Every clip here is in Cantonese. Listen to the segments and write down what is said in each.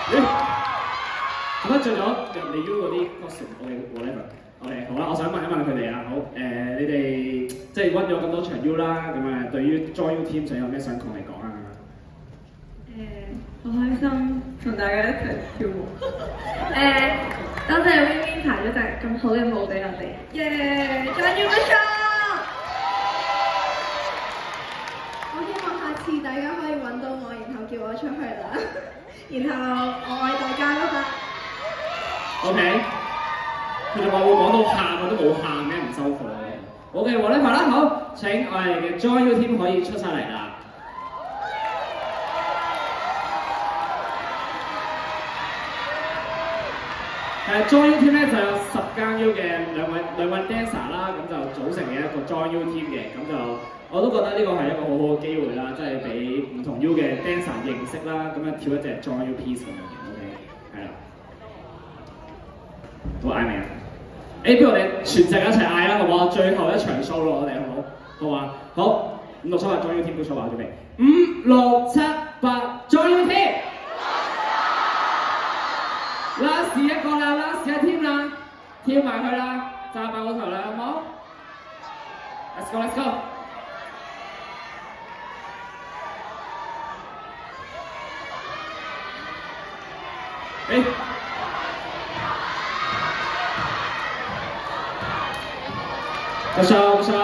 做乜着咗入嚟 U 嗰啲 costume？OK，whatever。OK， 好啦，我想問一問佢哋啊，好你哋即係温咗咁多場 U 啦，咁啊，對於 Join U Team 想有咩想同你講啊？ 好開心同大家一齊跳舞。多謝 Win Win 排咗隻咁好嘅舞俾我哋。耶 ！Join U 不錯。 我希望下次大家可以揾到我，然後叫我出去啦。然後我愛大家啦嘛。 OK， 佢哋話會講到喊，我都冇喊嘅，唔收貨嘅。OK， whatever啦，好，請我哋嘅 Join U Team 可以出晒嚟啦。Join U Team 咧就有10間 U 嘅兩位 dancer 啦，咁就組成嘅一個 Join U Team 嘅，咁就我都覺得呢個係一個好好嘅機會啦，即係俾唔同 U 嘅 dancer 認識啦，咁樣跳一隻 Join U piece 咁樣嘅 ，OK， 係啦。好嗌未啊？不如我哋全世界一齊嗌啦，好唔好？最後一場 show 咯，我哋好唔好？好嘛？好，5、6、7、8 Join U Team 都 show 下準備。5、6、7、8 Join U Team。last 一個啦 ，last 一 team 啦，跳埋去啦，炸爆個頭啦，好唔好 ？Let's go，let's go。不收不收。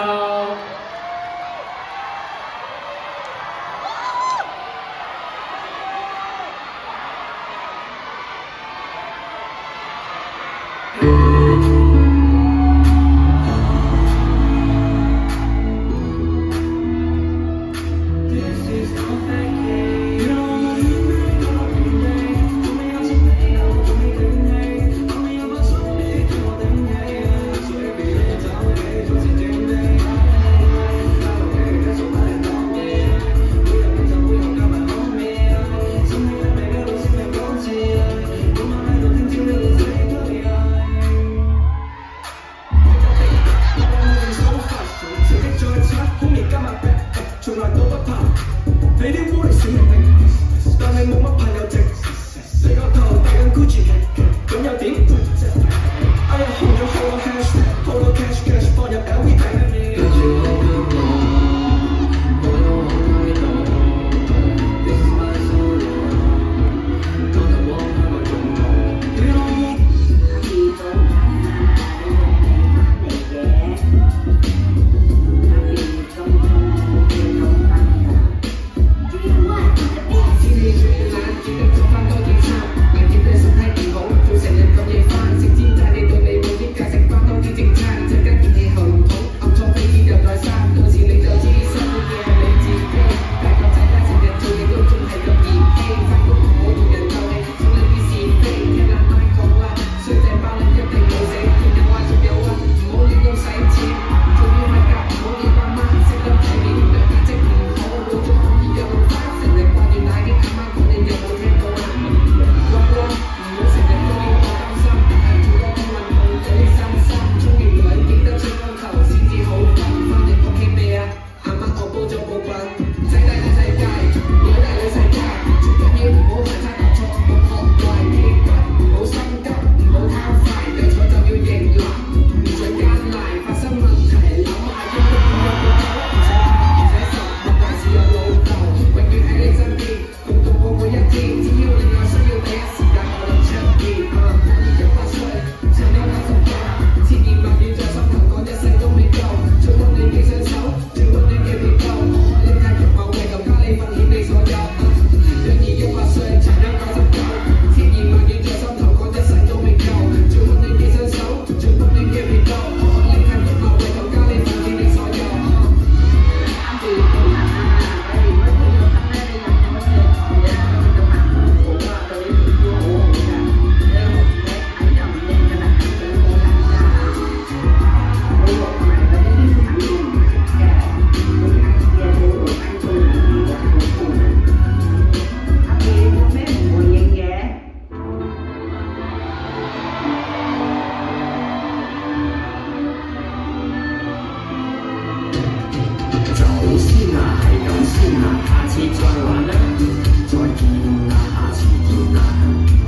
下次再玩啦，再見啦，下次見啦。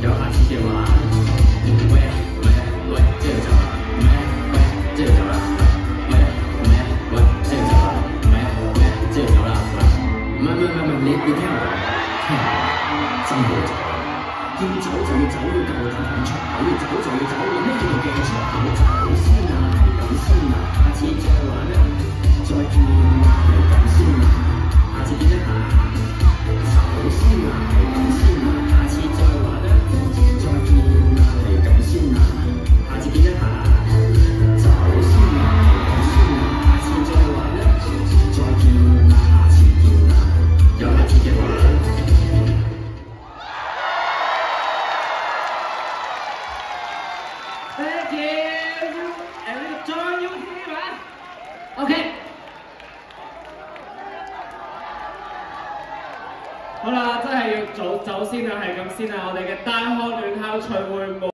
生活就係要走就要走，要夠膽講出口，要走就要走，咩叫做嘅出口？走先啊，係咁先啊，下次再玩啊，再見啊，係咁先啊，下次見一下。走先啊，係咁先啊，下次再玩啊，再見啊，係咁先啊，下次見一下。走先啊，係咁先啊，下次再玩啊，再見啊，下次見啊，有下次嘅話。 Thank you and呢個 join you team 啊 ，OK。好啦，真係要早先啊，係咁先啊！我哋嘅大學聯校巡迴舞。